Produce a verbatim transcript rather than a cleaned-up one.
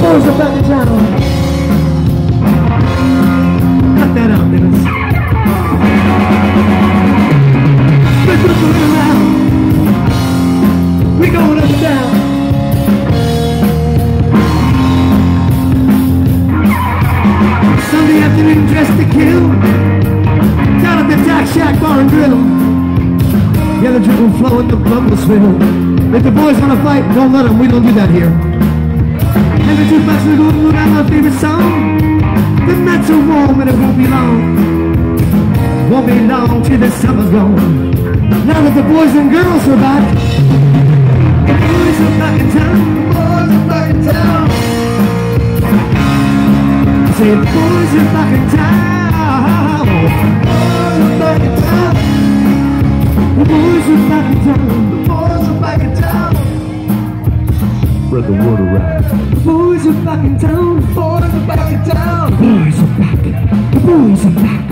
boys are back in town. Cut that out, Dennis. We're looking around. We're going up and down. Sunday afternoon dressed to kill. Down at the Daiquiri Shak bar and grill. Yeah, the drink will flow and the blood will spill. If the boys wanna fight, don't let them, we don't do that here. And the jukebox will go through our favorite song. The nights are warm and it won't be long. Won't be long till the summer's gone. Now that the boys and girls are back, the boys are back in town. The boys are back in town. Say the boys are back in town. The boys are back in town. The boys are back in town. The boys are back in town. Spread the word around. The boys are back in town. The boys are back in town. The boys are back. The boys are back.